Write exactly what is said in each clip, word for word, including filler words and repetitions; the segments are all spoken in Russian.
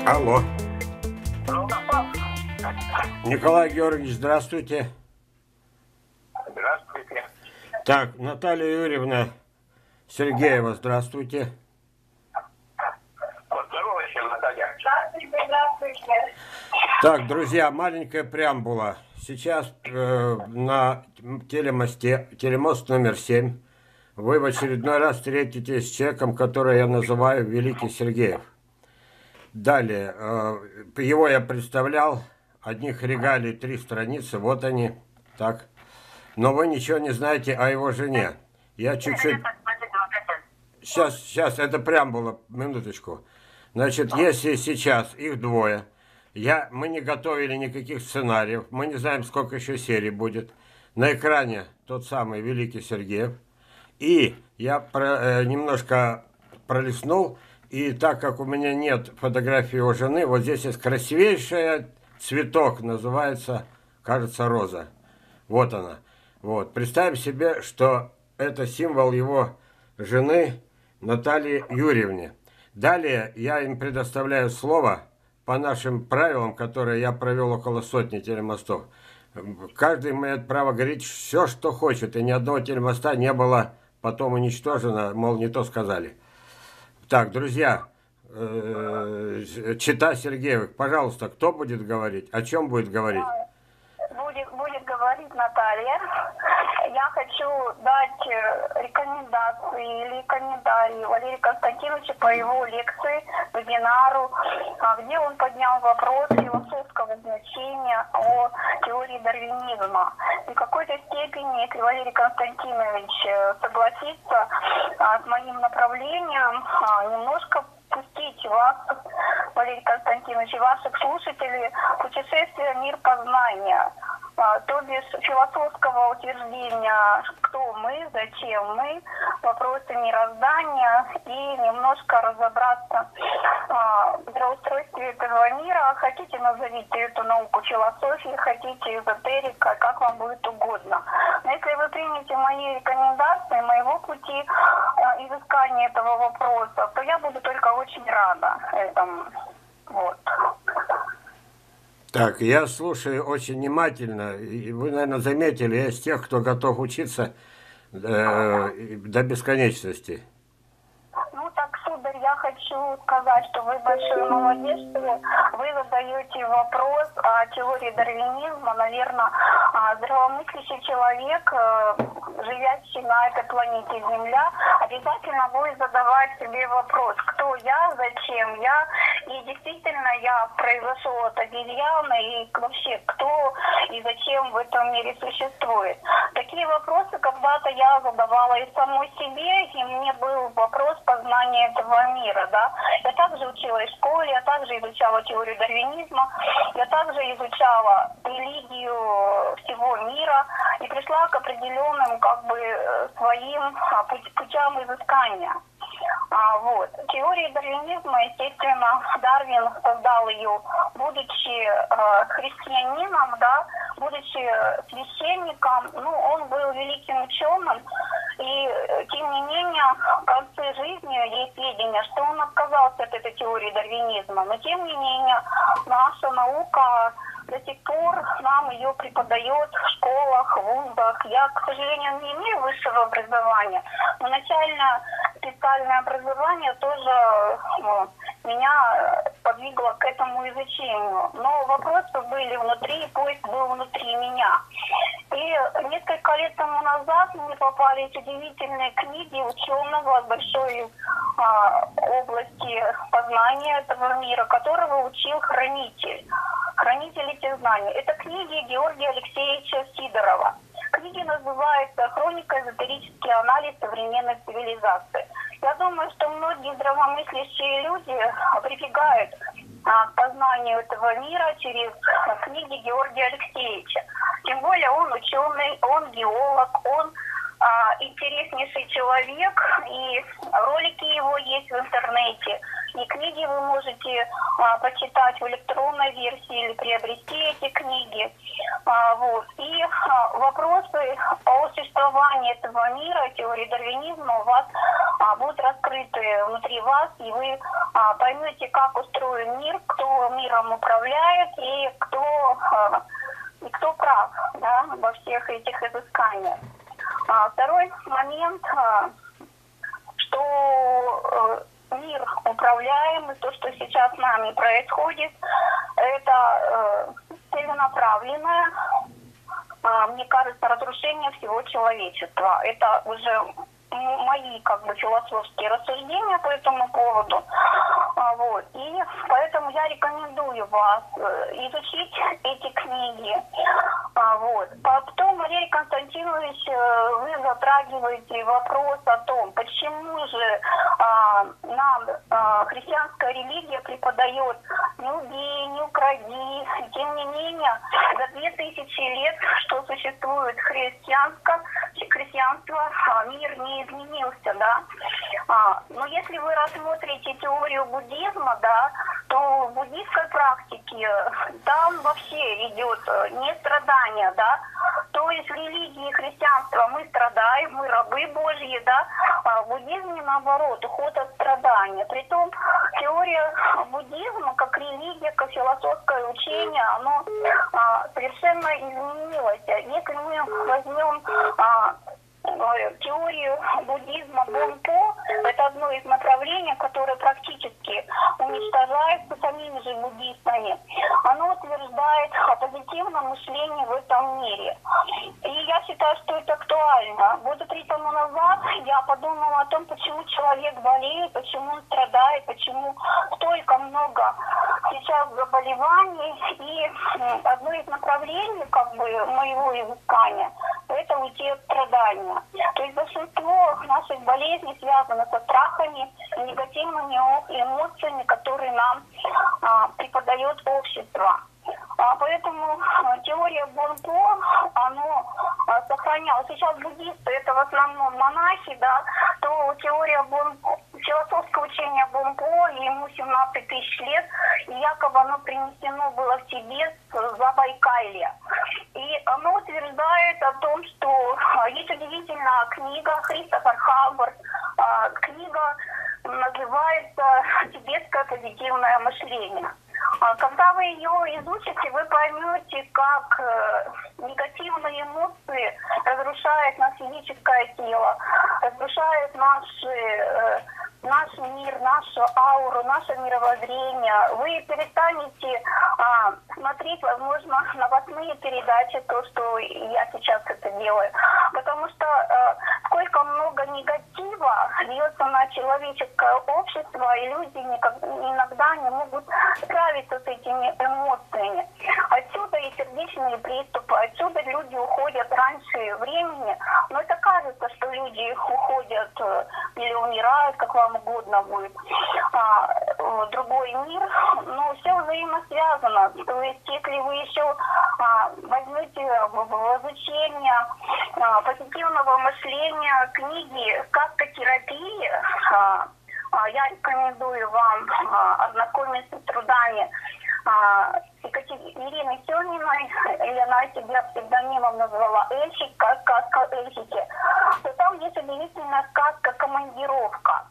Алло. Николай Георгиевич, здравствуйте. Здравствуйте. Так, Наталья Юрьевна Сергеева, здравствуйте. Поздоровайся, Наталья. Здравствуйте, здравствуйте. Так, друзья, маленькая преамбула. Сейчас э, на телемосте, телемост номер семь, вы в очередной раз встретитесь с человеком, который я называю Великий Сергеев. Далее, э, его я представлял, одних регалий три страницы, вот они, так. Но вы ничего не знаете о его жене. Я чуть-чуть... Сейчас, сейчас, это преамбула, минуточку. Значит, если сейчас их двое, я, мы не готовили никаких сценариев, мы не знаем, сколько еще серий будет. На экране тот самый Великий Сергеев. И я про, э, немножко пролистнул, и так как у меня нет фотографии его жены, вот здесь есть красивейший цветок, называется, кажется, роза. Вот она. Вот. Представим себе, что это символ его жены Натальи Юрьевны. Далее я им предоставляю слово по нашим правилам, которые я провел около сотни телемостов. Каждый имеет право говорить все, что хочет, и ни одного телемоста не было потом уничтожено, мол, не то сказали. Так, друзья, э, чита Сергеевых, пожалуйста, кто будет говорить? О чем будет говорить? Будет, будет говорить Наталья. Я хочу дать рекомендации или комментарии Валерию Константиновичу по его лекции, вебинару, где он поднял вопрос философского значения о теории дарвинизма. И в какой-то степени, если Валерий Константинович согласится с моим направлением, немножко пустить вас, Валерий Константинович, и ваших слушателей в путешествие в мир познания, то бишь философского утверждения, кто мы, зачем мы, вопросы мироздания, и немножко разобраться в мироустройстве этого мира. Хотите, назовите эту науку философией, хотите эзотерика, как вам будет угодно. Но если вы примете мои рекомендации, моего пути изыскания этого вопроса, то я буду только очень рада этому. Вот. Так, я слушаю очень внимательно, и вы, наверное, заметили, я из тех, кто готов учиться э, до бесконечности. Ну так, сударь, я хочу сказать, что вы большой молодец, что вы задаете вопрос о теории дарвинизма. Наверное, здравомыслящий человек, живящий на этой планете Земля, обязательно будет задавать себе вопрос, кто я, зачем я, и действительно я произошел от обезьяны, и вообще кто и зачем в этом мире существует. Такие вопросы когда-то я задавала и самой себе, и мне был вопрос познания этого мира, да. Я также училась в школе, я также изучала теорию дарвинизма, я также изучала религию всего мира и пришла к определенным, как бы, своим путям изыскания. А, вот. Теория дарвинизма, естественно, Дарвин создал ее, будучи э, христианином, да, будучи священником. Ну, он был великим ученым, и тем не менее в конце жизни есть сведения, что он отказался от этой теории дарвинизма. Но тем не менее наша наука до сих пор нам ее преподает в школах, в вузах. Я, к сожалению, не имею высшего образования, но начальное специальное образование тоже ну, меня подвигло к этому изучению. Но вопросы были внутри, поиск был внутри меня. И несколько лет тому назад мне попались удивительные книги ученого большой а, области познания этого мира, которого учил хранитель. Хранитель этих знаний. Это книги Георгия Алексеевича Сидорова. Книги называются «Хроника. Эзотерический анализ современной цивилизации». Я думаю, что многие здравомыслящие люди прибегают а, к познанию этого мира через книги Георгия Алексеевича. Тем более он ученый, он геолог, он а, интереснейший человек, и ролики его есть в интернете. И книги вы можете а, почитать в электронной версии или приобрести эти книги. А, вот. И а, вопросы о существовании этого мира, теории дарвинизма у вас а, будут раскрыты внутри вас, и вы а, поймете, как устроен мир, кто миром управляет и кто, а, и кто прав, да, во всех этих изысканиях. А, второй момент, а, что э, мир управляемый, то, что сейчас с нами происходит, это э, целенаправленное, э, мне кажется, разрушение всего человечества. Это уже мои как бы философские рассуждения по этому поводу. А, вот. И поэтому я рекомендую вас изучить эти книги. А, вот. Потом, Валерий Константинович, вы затрагиваете вопрос о том, почему же а, нам а, христианская религия преподает не убей, не укради. Тем не менее, за две тысячи лет, что существует христианство, христианство, мир не изменился, да. А, но если вы рассмотрите теорию буддизма, да, то в буддийской практике там вообще идет не страдание, да. То есть в религии христианства мы страдаем, мы рабы Божьи, да. А в буддизме наоборот, уход от страдания. Притом теория буддизма как религия, как философское учение, оно а, совершенно изменилось. Если мы возьмем а, теорию буддизма Бонпо, это одно из направлений, которое практически уничтожается самими же буддистами. Оно утверждает о позитивном мышлении в этом мире. И я считаю, что это актуально. Года три тому назад я подумала о том, почему человек болеет, почему он страдает, почему столько много сейчас заболеваний. И одно из направлений как бы моего изыскания – это уйти от страдания. То есть большинство наших болезней связано со страхами, негативными эмоциями, которые нам а, преподает общество. А, поэтому а, теория Бонпо, оно а, сохранялась. Сейчас буддисты, это в основном монахи, да, то теория Бонпо, философское учение Бонпо, ему семнадцать тысяч лет, и якобы оно принесено было в Тибет с Забайкалья. И оно утверждает о том, что есть удивительная книга Кристофер Хаббард, книга называется «Тибетское позитивное мышление». Когда вы ее изучите, вы поймете, как негативные эмоции разрушают наше физическое тело, разрушают наши, наш мир, нашу ауру, наше мировоззрение. Вы перестанете а, смотреть, возможно, новостные передачи, то, что я сейчас это делаю. Потому что а, сколько много негатива льется на человеческое общество, и люди никак, иногда не могут справиться с этими эмоциями. Отсюда и сердечные приступы, отсюда люди уходят раньше времени. Но это кажется, что люди уходят или умирают, как вам угодно будет, а, в другой мир, но все взаимосвязано. То есть, если вы еще а, возьмете в, в изучение а, позитивного мышления книги «Сказкотерапии», а, а, я рекомендую вам а, ознакомиться с трудами а, Ирины Семиной, или она себя псевдонимом назвала Эльфика, сказка Эльфики, то там есть удивительная сказка «Командировка».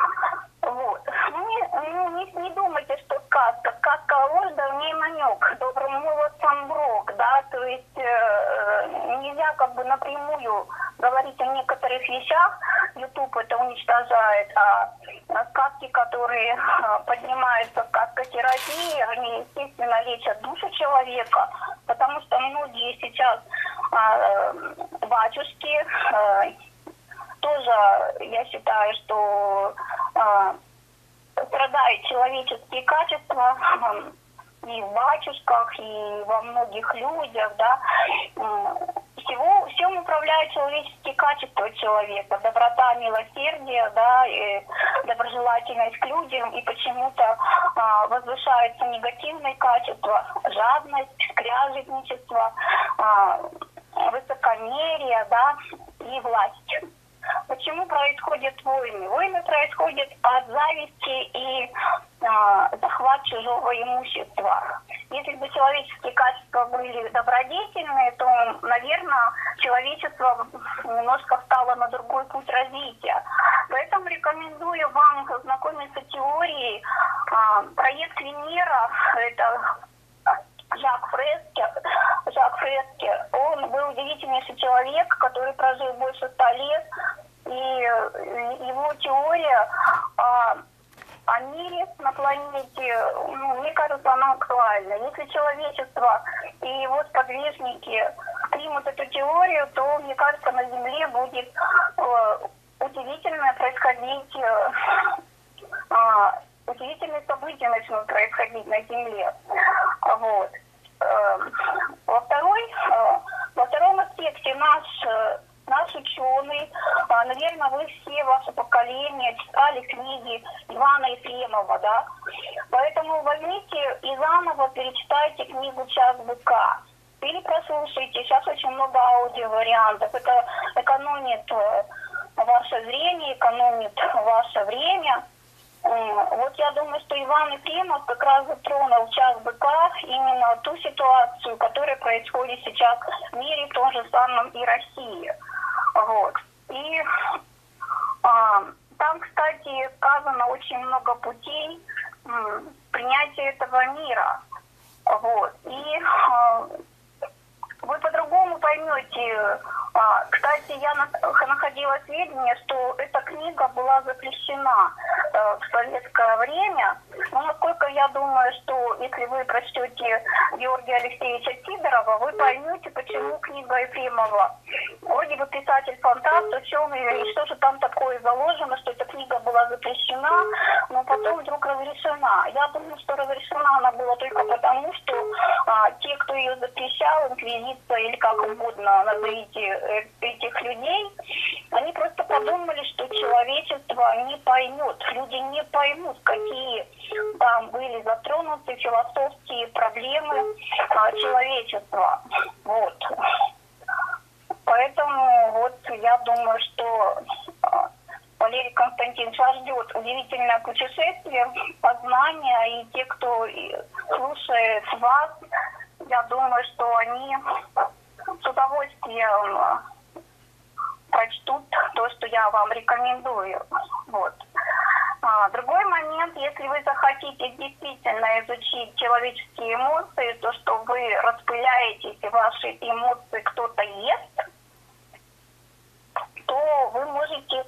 Вот. Не, не, не думайте, что сказка. Сказка ложь, в ней намек. Добрым молодцам брок, да, то есть э, нельзя как бы напрямую говорить о некоторых вещах. YouTube это уничтожает, а, а сказки, которые а, поднимаются в сказкотерапии, они, естественно, лечат душу человека, потому что многие сейчас а, батюшки а, тоже, я считаю, что а, страдают человеческие качества и в батюшках, и во многих людях, да. Всего, всем управляют человеческие качества человека, доброта, милосердие, да, и доброжелательность к людям, и почему-то а, возвышаются негативные качества, жадность, скряжетничество, а, высокомерие, да, и власть. Почему? почему происходят войны? Войны происходят от зависти и а, захват чужого имущества. Если бы человеческие качества были добродетельные, то, наверное, человечество немножко встало на другой путь развития. Поэтому рекомендую вам ознакомиться с теорией. А, проект Венера, это Жак Фреске, Жак Фреске, он был удивительнейший человек, который прожил больше ста лет, и его теория о, о мире на планете, ну, мне кажется, она актуальна. Если человечество и его сподвижники примут эту теорию, то, мне кажется, на Земле будет э, удивительное происходить, э, э, удивительные события начнут происходить на Земле. Вот. Во второй, во втором аспекте наш, наш ученый, наверное, вы все, ваше поколение, читали книги Ивана Ефремова, да? Поэтому возьмите и заново перечитайте книгу «Час быка». Или прослушайте. Сейчас очень много аудиовариантов. Это экономит ваше зрение, экономит ваше время. Вот я думаю, что Иван Ефремов как раз затронул «Час быка», именно ту ситуацию, которая происходит сейчас в мире, в том же самом и России. Вот. И а, там, кстати, сказано очень много путей м, принятия этого мира. Вот. И а, вы по-другому поймете. А, кстати, я находила сведения, что эта книга была запрещена э, в советское время. Но насколько я думаю, что если вы прочтете Георгия Алексеевича Сидорова, вы поймете, почему книга Ефремова. Вроде бы писатель-фантаст, ученый, и что же там такое заложено, что эта книга была запрещена, но потом вдруг разрешена. Я думаю, что разрешена она была только потому, что а, те, кто ее запрещал, инквизиция или как угодно назовите этих людей, они просто подумали, что человечество не поймет, люди не поймут, какие там были затронуты философские проблемы а, человечества. Вот. Поэтому вот я думаю, что а, Валерий Константинович вас ждет удивительное путешествие, познания, и те, кто слушает вас, я думаю, что они с удовольствием прочтут то, что я вам рекомендую. Вот. А, другой момент, если вы захотите действительно изучить человеческие эмоции, то, что вы распыляетесь, и ваши эмоции кто-то ест, то вы можете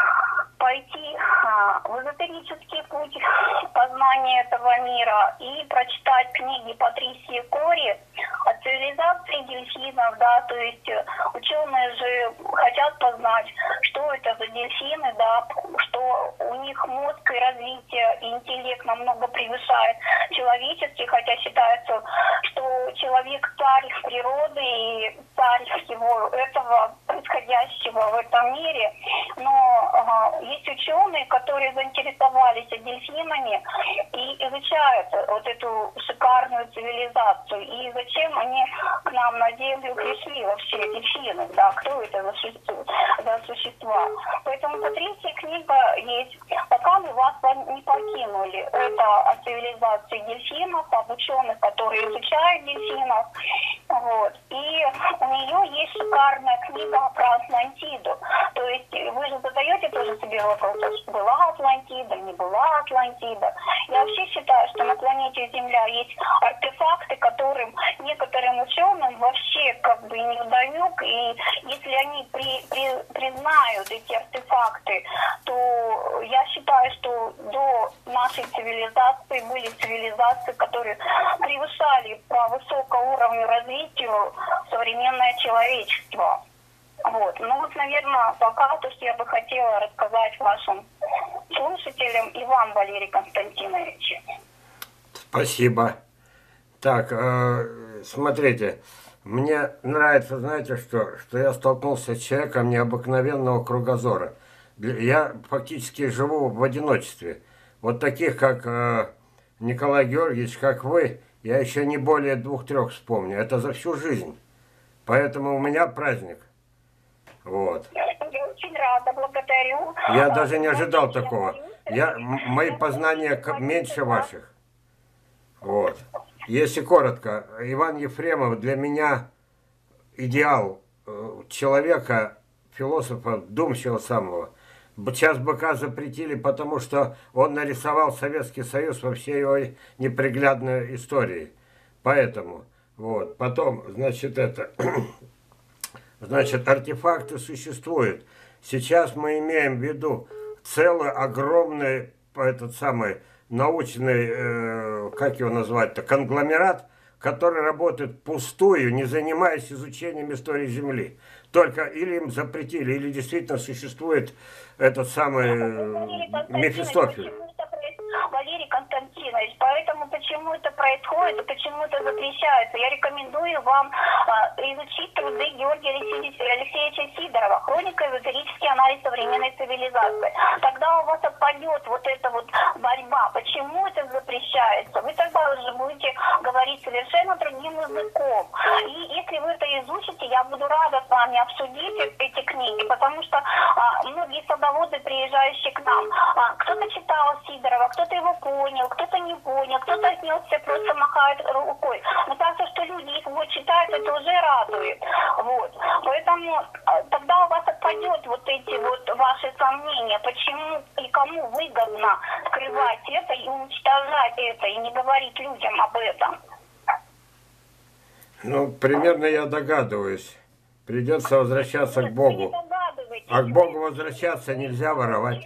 пойти а, в эзотерический путь познания этого мира и прочитать книги Патрисии Кори о цивилизации дельфинов, да, то есть ученые же хотят познать, что это за дельфины, да, что у них мозг и развитие, и интеллект намного превышает человеческий, хотя считается, что человек царь природы и царь всего этого происходящего в этом мире, но ага, есть ученые, которые заинтересовались дельфинами и изучают вот эту шикарную цивилизацию. И зачем они к нам на Землю пришли вообще, дельфины, да, кто это за существа? За существа. Поэтому Патрисия книга есть, пока мы вас не покинули. Это о цивилизации дельфинов, об ученых, которые изучают дельфинов. Вот. И у нее есть шикарная книга про Атлантиду. То есть вы же задаете тоже себе вопрос, была Атлантида, не была Атлантида. Я вообще считаю, что на планете Земля есть артефакты, которым некоторым ученым вообще как бы не вдомек. И если они при, при, признают эти артефакты, то я считаю, что до нашей цивилизации были цивилизации, которые превышали по высокому уровню развития современное человечество. Вот. Ну вот, наверное, пока то, что я бы хотела рассказать вашим слушателям и вам, Валерий Константинович. Спасибо. Так, э, смотрите, мне нравится, знаете что, что я столкнулся с человеком необыкновенного кругозора. Я фактически живу в одиночестве. Вот таких, как э, Николай Георгиевич, как вы, я еще не более двух-трех вспомню. Это за всю жизнь. Поэтому у меня праздник. Вот. очень рада, благодарю. Я даже не ожидал такого. Я, мои познания меньше ваших. Вот. Если коротко, Иван Ефремов для меня идеал человека, философа, думающего самого. Сейчас быка запретили, потому что он нарисовал Советский Союз во всей его неприглядной истории. Поэтому, вот, потом, значит, это, значит, артефакты существуют. Сейчас мы имеем в виду целый огромный, этот самый, научный, э, как его назвать-то, конгломерат, который работает пустую, не занимаясь изучением истории Земли. Только или им запретили, или действительно существует этот самый Мефистофель. Валерий Константинович, поэтому почему это происходит и почему это запрещается? Я рекомендую вам э, изучить труды Георгия Алексеевича Сидорова «Хроника эзотерический анализ современной цивилизации». Тогда у вас отпадет вот эта вот борьба. Почему это запрещается? Вы тогда уже будете говорить совершенно другим языком. И если вы это изучите, я буду рада с вами обсудить эти книги, потому что а, многие садоводы, приезжающие к нам, а, кто-то читал Сидорова, кто-то его понял, кто-то не понял, кто-то отнесся, просто махает рукой. Но кажется, что люди его читают, это уже радует. Вот. Поэтому а, тогда у вас отпадет вот эти вот ваши сомнения, почему и кому выгодно скрывать это и уничтожать это, и не говорить людям об этом. Ну, примерно я догадываюсь. Придется возвращаться к Богу. А к Богу возвращаться нельзя воровать.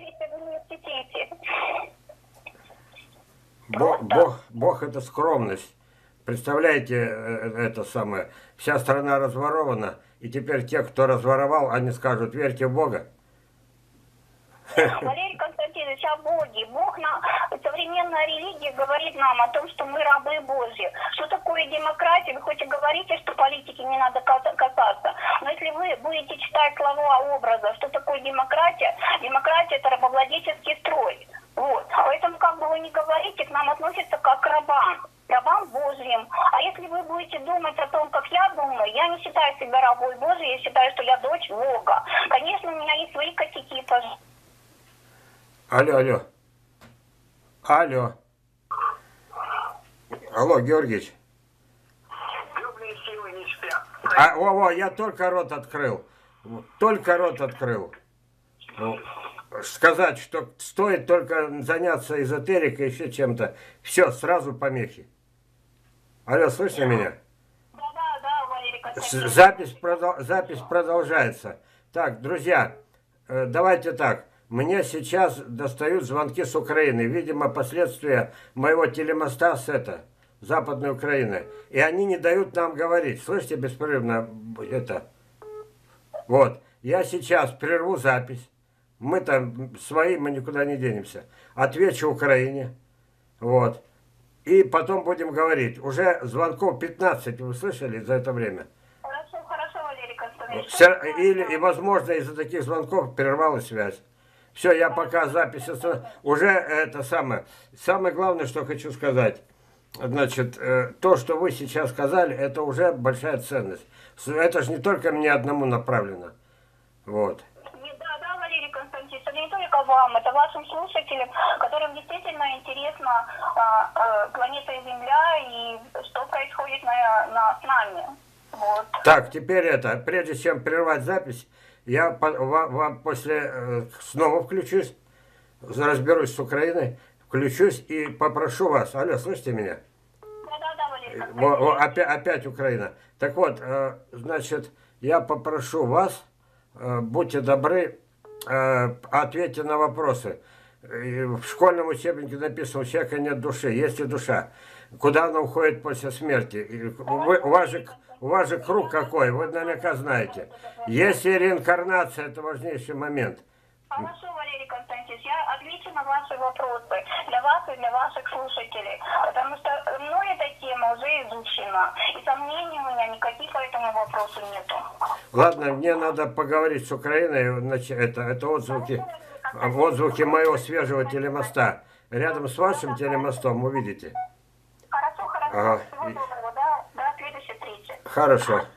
Бог, Бог, Бог это скромность. Представляете, это самое, вся страна разворована, и теперь те, кто разворовал, они скажут, верьте в Бога. Валерий Константинович, о Боге. Бог, на... современная религия говорит нам о том, что мы рабы Божьи. Что такое демократия? Вы хоть и говорите, что политики не надо касаться, но если вы будете читать слова образа, что такое демократия? Демократия – это рабовладельческий строй. Вот. Поэтому, как бы вы ни говорите, к нам относятся как к рабам. Рабам Божьим. А если вы будете думать о том, как я думаю, я не считаю себя рабой Божьей, я считаю, что я дочь Бога. Конечно, у меня есть свои косяки, пожалуйста. Алло, алло. Алло. Алло, Георгиевич. Темные силы не спят. А, о, о, я только рот открыл. Только рот открыл. Сказать, что стоит только заняться эзотерикой, еще чем-то. Все, сразу помехи. Алло, слышно меня? Да, да, да, Валерий Константинович. Запись, продол запись продолжается. Так, друзья, э, давайте так. Мне сейчас достают звонки с Украины. Видимо, последствия моего телемоста с это, Западной Украины. И они не дают нам говорить. Слышите, беспрерывно это. Вот. Я сейчас прерву запись. Мы там свои, мы никуда не денемся. Отвечу Украине. Вот. И потом будем говорить. Уже звонков пятнадцать, вы слышали за это время? Хорошо, хорошо, Валерий Константинович. Или, и, возможно, из-за таких звонков прервалась связь. Все, я пока запись остановил. Уже это самое. Самое главное, что хочу сказать. Значит, то, что вы сейчас сказали, это уже большая ценность. Это же не только мне одному направлено. Вот. Да, да, Валерий Константинович, это не только вам, это вашим слушателям, которым действительно интересна а, а, планета Земля и что происходит на, на, с нами. Вот. Так, теперь это, прежде чем прервать запись, я по, вам, вам после э, снова включусь, разберусь с Украиной, включусь и попрошу вас. Алло, слышите меня? Да, да, да, Валерий Во, Константинович. во, опять, опять Украина. Так вот, э, значит, я попрошу вас, э, будьте добры, э, ответьте на вопросы. В школьном учебнике написано, у человека нет души, есть ли душа. Куда она уходит после смерти? Вы, у, вас же, у вас же круг какой, вы наверняка знаете. Есть и реинкарнация, это важнейший момент. Хорошо, Валерий Константинович, я отвечу на ваши вопросы для вас и для ваших слушателей, потому что мной эта тема уже изучена, и сомнений у меня никаких по этому вопросу нету. Ладно, мне надо поговорить с Украиной, значит, это, это отзвуки, отзвуки моего свежего телемоста. Рядом с вашим телемостом увидите. Хорошо, хорошо. Ага. Всего доброго, да, до следующей встречи. Хорошо.